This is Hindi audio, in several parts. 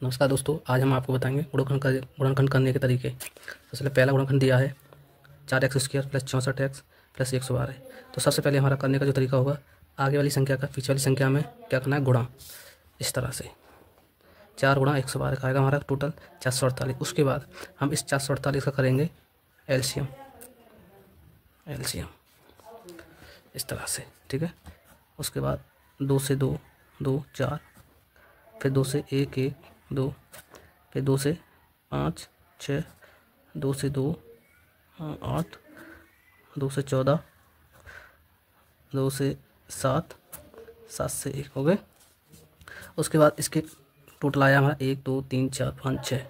नमस्कार दोस्तों, आज हम आपको बताएंगे गुणनखंड करने के तरीके। सबसे पहला गुणनखंड दिया है 4x² प्लस 64x प्लस 112। तो सबसे पहले हमारा करने का जो तरीका होगा, आगे वाली संख्या का पीछे वाली संख्या में क्या करना है, गुणा। इस तरह से 4 गुणा 112 का आएगा हमारा टोटल 448। उसके बाद हम इस 448 का करेंगे एलसीएम इस तरह से, ठीक है। उसके बाद 2 से 2 2 4, फिर 2 से 1 1 2, फिर 2 से 5 6, 2 से 2 8, 2 से 14, 2 से 7, 7 से 1 हो गए। उसके बाद इसके टोटल आया हमारा 1 2 3 4 5 6,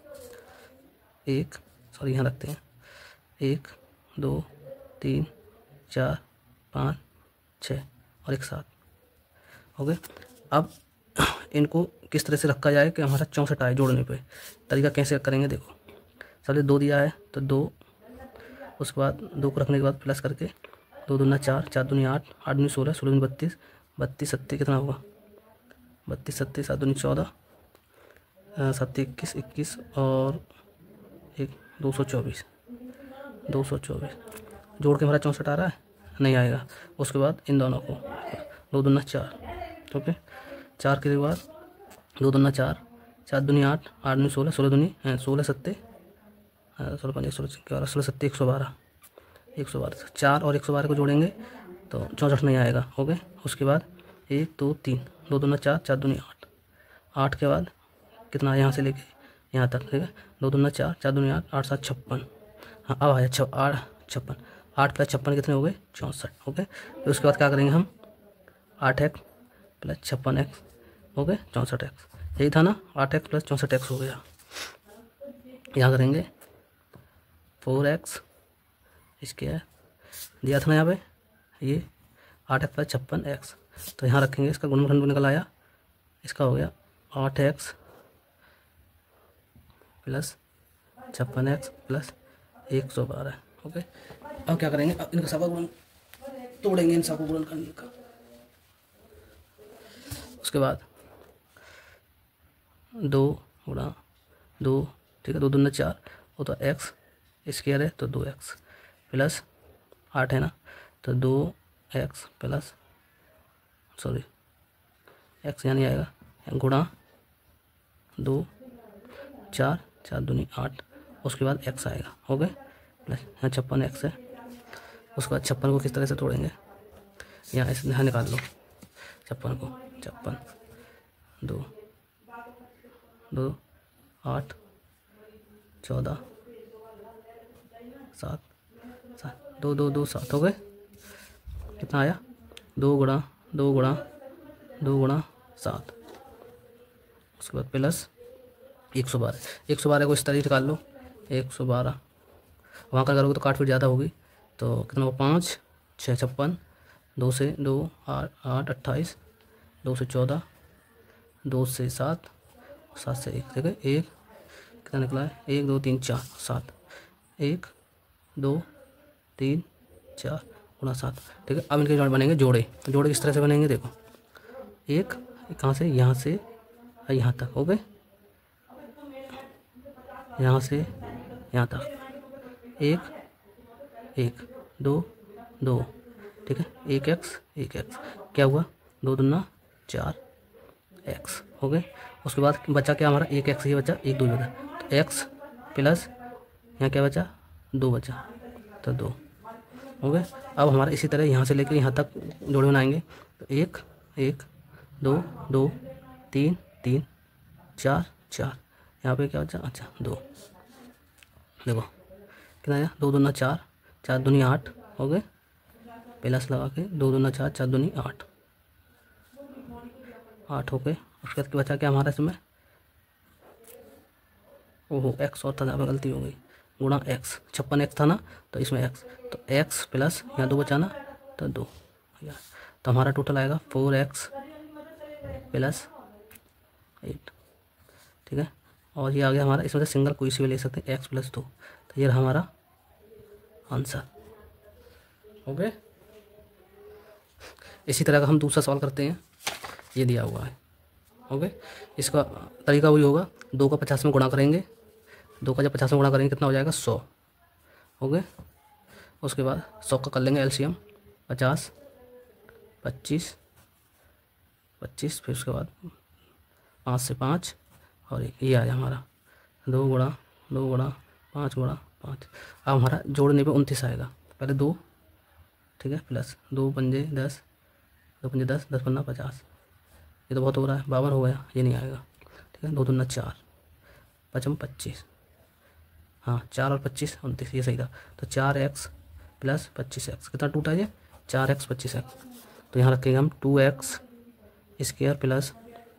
यहाँ रखते हैं 1 2 3 4 5 6 और 1 7 हो गए। अब इनको किस तरह से रखा जाए कि हमारा 64 आए जोड़ने पे। तरीका कैसे करेंगे, देखो। सबसे 2 दिया है तो 2, उसके बाद 2 को रखने के बाद प्लस करके 2 दूना 4, 4 दूनी 8, 8 दूनी 16, 16 दूनी 32, 32 सत्ते कितना होगा, 32 सत्ते 7 दूनी 14, 7 21 21 और 224 जोड़ के हमारा 64 आ रहा है, नहीं आएगा। उसके बाद इन दोनों को 2 दूना 4, ओके। 4 के बाद 2 दूना 4, 4 दूनी 8, 8 दूनी 16, 16 दूनी 16 सत्ते 16 5 16 11, 16 सत्ते 112, 4 और 112 को जोड़ेंगे तो 64 नहीं आएगा, हो गए। उसके बाद 1 2 3, 2 दूना 4, 4 दूनी 8, 8 के बाद कितना यहाँ से लेके यहाँ तक, ठीक है। 2 दूना 4, 4 दूनी 8, 8 7 56, हाँ अब आया 56, 8 प्लस 56 कितने हो गए, 64, हो गए। फिर उसके बाद क्या करेंगे हम, 8x प्लस 56x हो गए 64x, यही था ना, 8x प्लस 64x हो गया। यहाँ करेंगे 4x स्क्वायर दिया था ना यहाँ पे, ये 8x प्लस 56x, तो यहाँ रखेंगे, इसका गुणनखंड निकल आया, इसका हो गया 8x plus 56x plus 112, okay. अब क्या करेंगे, अब इनका सबका गुणन तोड़ेंगे, इन सबको गुणनखंड का। उसके बाद 2 गुणा 2, ठीक है, 2 दूना 4, वो तो x स्क्वायर है तो 2x प्लस 8 है ना, तो 2x प्लस x यहाँ नहीं आएगा, गुणा 2 4, 4 दूनी 8, उसके बाद x आएगा, हो गए। प्लस यहाँ 56x है। उसके बाद 56 को किस तरह से तोड़ेंगे, यहाँ इस यहाँ निकाल लो 56 को, 56 2 2 8 14 7 7 2 2 2 7 हो गए। कितना आया, 2 गुणा 2 गुणा 2 गुणा 7, उसके बाद प्लस 112 को इस तरह निकाल लो, 112 वहाँ का करोगे तो काट फिर ज़्यादा होगी, तो कितना होगा, 5 6 56, 2 से 2 8 8 28, 2 से 14, 2 से 7, 7 से 1, ठीक है। 1 कितना निकला है, 1 2 3 4 7, 1 2 3 4 गुणा 7, ठीक है। अब इनके जोड़ बनेंगे जोड़े, तो जोड़े किस तरह से बनेंगे, देखो। 1 कहाँ से, यहाँ से यहाँ तक, हो गए, यहाँ से यहाँ तक, 1 1 2 2, ठीक है। 1x क्या हुआ, 2 दूना 4x, हो गए। उसके बाद बचा क्या हमारा, 1x, ये बचा 1 2 बचा, तो x प्लस यहाँ क्या बचा, 2 बचा, तो 2 हो गए। अब हमारा इसी तरह यहाँ से लेकर यहाँ तक जोड़े बनाएंगे, तो 1 1 2 2 3 3 4 4, यहाँ पे क्या बचा, अच्छा 2, देखो कितना आया, 2 दूना 4, 4 दूनी 8, हो गए। प्लस लगा के 2 दूना 4, 4 दूनी 8 हो गए। उसके बाद बचा क्या हमारा इसमें, ओहो x और था, यहाँ पर गलती हो गई, गुणा x, 56x था ना, तो इसमें x, तो x प्लस यहाँ 2 बचाना, तो 2, तो हमारा टोटल आएगा 4x प्लस 8, ठीक है। और ये आ गया हमारा, इसमें से सिंगल कोई सी भी ले सकते हैं, x प्लस 2, तो ये रहा हमारा आंसर, हो गए। इसी तरह का हम दूसरा सवाल करते हैं, ये दिया हुआ है। ओके, इसका तरीका वही होगा, 2 का 50 में गुणा करेंगे, 2 का जब 50 में गुणा करेंगे कितना हो जाएगा 100। ओके, उसके बाद 100 का कर लेंगे एलसीएम, 50, 25, 25, फिर उसके बाद 5 से 5 और ये आया हमारा 2 गुणा 5 गुणा 5। अब हमारा जोड़ने पे 29 आएगा, पहले 2, ठीक है, प्लस 2 पंजे 10, 2 पंजे 10, 10 पन्ना 50, ये तो बहुत हो रहा है, 52 हो गया, ये नहीं आएगा, ठीक है। 2 दूना 4, 5 25, हाँ 4 और 25 29, ये सही था। तो 4x प्लस 25x कितना टूटा ये 4x 25x, तो यहाँ रखेंगे हम 2x square plus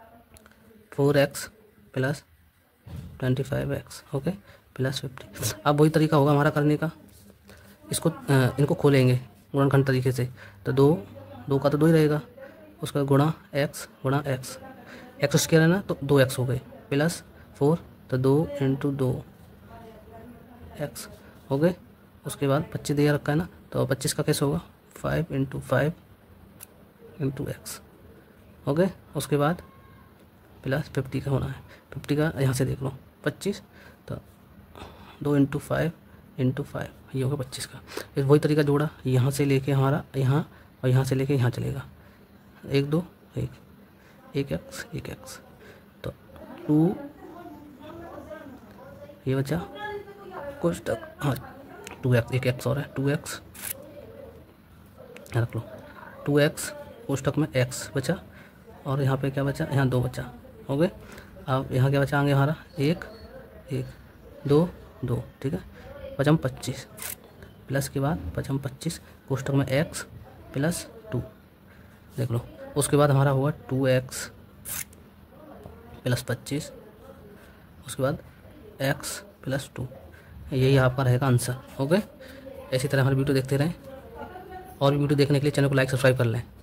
4x plus 25x, okay, plus 50। अब वही तरीका होगा हमारा करने का, इसको इनको खोलेंगे गुणनखंड तरीके से, तो 2 का तो 2 ही रहेगा, उसका गुणा x एक्स स्क्वायर है ना, तो 2x हो गए, प्लस 4, तो 2 × 2x हो गए। उसके बाद 25 दिया रखा है ना, तो 25 का कैसे होगा 5 × 5 × x, ओके। उसके बाद प्लस 50 का होना है, 50 का यहाँ से देख लो 25, तो 2 × 5 × 5, ये होगा 25 का। फिर वही तरीका जोड़ा, यहाँ से लेके हमारा यहाँ और यहाँ से लेके यहाँ चलेगा, 1 2 1 1x, तो 2 ये बचा कुछ तक, हाँ 2x, 1x और है 2x, रख लो 2x, कोष्टक में x बचा, और यहाँ पे क्या बचा, यहाँ 2 बचा, हो गए। अब यहाँ क्या बचा आगे हमारा 1 1 2 2, ठीक है, 5 25 प्लस के बाद 5 25 कोष्टक में x प्लस 2, देख लो। उसके बाद हमारा हुआ 2x प्लस 25, उसके बाद x प्लस 2, यही आपका रहेगा आंसर, ओके। इसी तरह हमारी वीडियो देखते रहें, और भी वीडियो देखने के लिए चैनल को लाइक सब्सक्राइब कर लें।